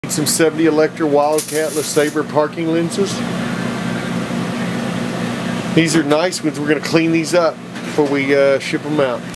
Some 70 Electra Wildcat LeSabre parking lenses. These are nice ones. We're going to clean these up before we ship them out.